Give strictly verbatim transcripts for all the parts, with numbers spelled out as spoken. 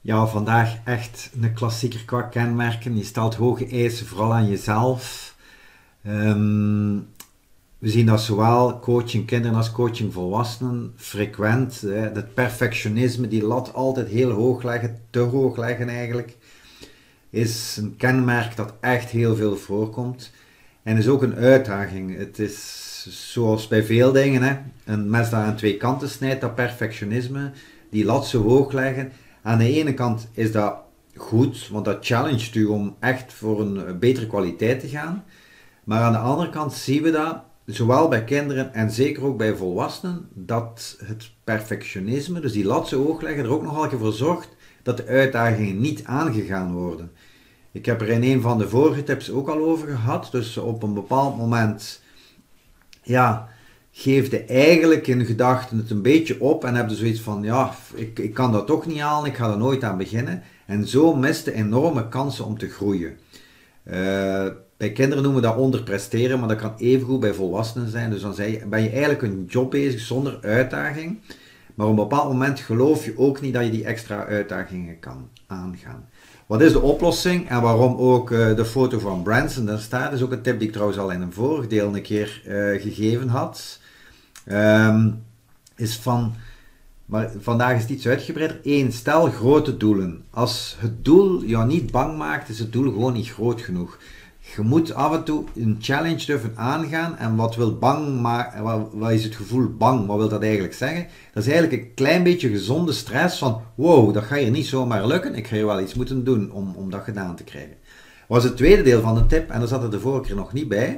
Ja, vandaag echt een klassieker qua kenmerken. Je stelt hoge eisen vooral aan jezelf. Ehm, we zien dat zowel coaching kinderen als coaching volwassenen frequent. Hè, het perfectionisme, die lat altijd heel hoog leggen, te hoog leggen eigenlijk, is een kenmerk dat echt heel veel voorkomt. En is ook een uitdaging. Het is zoals bij veel dingen, hè, een mes dat aan twee kanten snijdt, dat perfectionisme, die lat zo hoog leggen. Aan de ene kant is dat goed, want dat challenged u om echt voor een betere kwaliteit te gaan. Maar aan de andere kant zien we dat, zowel bij kinderen en zeker ook bij volwassenen, dat het perfectionisme, dus die lat zo hoog leggen, er ook nogal voor zorgt dat de uitdagingen niet aangegaan worden. Ik heb er in een van de vorige tips ook al over gehad, dus op een bepaald moment, ja, geef je eigenlijk in gedachten het een beetje op en heb je zoiets van, ja, ik, ik kan dat toch niet halen, ik ga er nooit aan beginnen. En zo mist je enorme kansen om te groeien. Uh, bij kinderen noemen we dat onderpresteren, maar dat kan evengoed bij volwassenen zijn. Dus dan ben je eigenlijk een job bezig zonder uitdaging. Maar op een bepaald moment geloof je ook niet dat je die extra uitdagingen kan aangaan. Wat is de oplossing en waarom ook uh, de foto van Branson daar staat, is ook een tip die ik trouwens al in een vorig deel een keer uh, gegeven had. Um, is van, maar vandaag is het iets uitgebreider. één. Stel grote doelen. Als het doel jou niet bang maakt, is het doel gewoon niet groot genoeg. Je moet af en toe een challenge durven aangaan. En wat wil bang maken? Wat, wat is het gevoel bang? Wat wil dat eigenlijk zeggen? Dat is eigenlijk een klein beetje gezonde stress van, wow, dat gaat hier niet zomaar lukken. Ik ga hier wel iets moeten doen om, om dat gedaan te krijgen. Was het tweede deel van de tip, en daar zat er de vorige keer nog niet bij.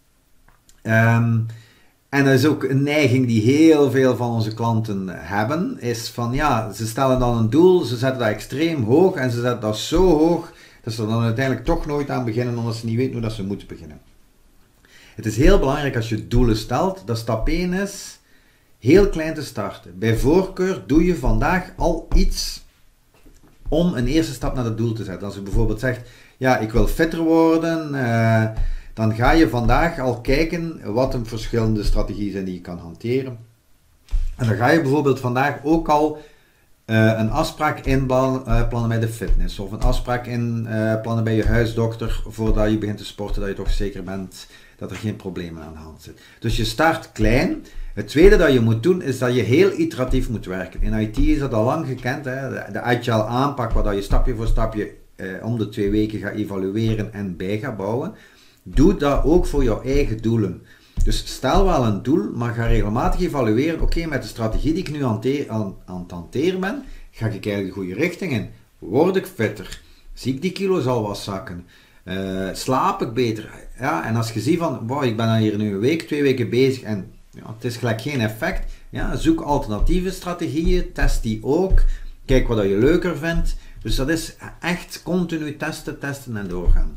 Um, En dat is ook een neiging die heel veel van onze klanten hebben, is van ja, ze stellen dan een doel, ze zetten dat extreem hoog en ze zetten dat zo hoog dat ze er dan uiteindelijk toch nooit aan beginnen omdat ze niet weten hoe dat ze moeten beginnen. Het is heel belangrijk als je doelen stelt, dat stap één is heel klein te starten. Bij voorkeur doe je vandaag al iets om een eerste stap naar het doel te zetten. Als je bijvoorbeeld zegt, ja, ik wil fitter worden, uh, dan ga je vandaag al kijken wat een verschillende strategieën zijn die je kan hanteren. En dan ga je bijvoorbeeld vandaag ook al uh, een afspraak inplannen uh, bij de fitness. Of een afspraak inplannen uh, bij je huisdokter voordat je begint te sporten, dat je toch zeker bent dat er geen problemen aan de hand zitten. Dus je start klein. Het tweede dat je moet doen is dat je heel iteratief moet werken. In I T is dat al lang gekend, hè? De, de agile aanpak waar je stapje voor stapje uh, om de twee weken gaat evalueren en bij gaat bouwen. Doe dat ook voor jouw eigen doelen. Dus stel wel een doel, maar ga regelmatig evalueren. Oké, okay, met de strategie die ik nu aan, aan, aan het hanteren ben, ga ik eigenlijk de goede richting in. Word ik fitter? Zie ik die kilo's al wat zakken? Uh, slaap ik beter? Ja, en als je ziet van, wow, ik ben hier nu een week, twee weken bezig en ja, het is gelijk geen effect. Ja, zoek alternatieve strategieën, test die ook. Kijk wat je leuker vindt. Dus dat is echt continu testen, testen en doorgaan.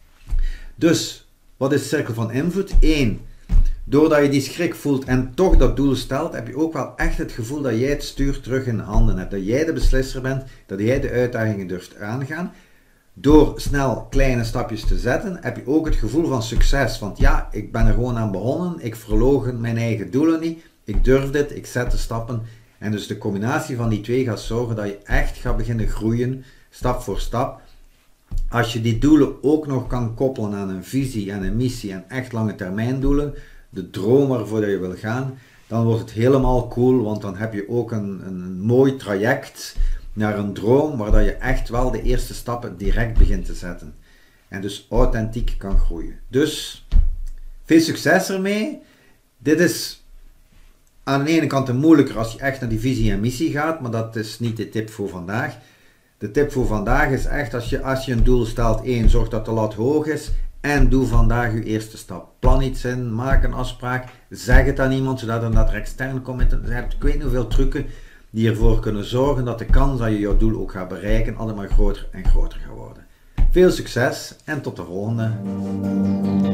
Dus, wat is de cirkel van invloed? één. Doordat je die schrik voelt en toch dat doel stelt, heb je ook wel echt het gevoel dat jij het stuur terug in handen hebt. Dat jij de beslisser bent, dat jij de uitdagingen durft aangaan. Door snel kleine stapjes te zetten, heb je ook het gevoel van succes. Want ja, ik ben er gewoon aan begonnen, ik verloochen mijn eigen doelen niet, ik durf dit, ik zet de stappen. En dus de combinatie van die twee gaat zorgen dat je echt gaat beginnen groeien, stap voor stap. Als je die doelen ook nog kan koppelen aan een visie en een missie en echt lange termijn doelen, de droom waarvoor je wil gaan, dan wordt het helemaal cool, want dan heb je ook een, een mooi traject naar een droom waar dat je echt wel de eerste stappen direct begint te zetten. En dus authentiek kan groeien. Dus veel succes ermee. Dit is aan de ene kant moeilijker als je echt naar die visie en missie gaat, maar dat is niet de tip voor vandaag. De tip voor vandaag is echt, als je, als je een doel stelt, één, zorg dat de lat hoog is en doe vandaag je eerste stap. Plan iets in, maak een afspraak, zeg het aan iemand, zodat er, dat er extern comment hebt. Ik weet niet hoeveel trucken die ervoor kunnen zorgen dat de kans dat je jouw doel ook gaat bereiken altijd maar groter en groter gaat worden. Veel succes en tot de volgende!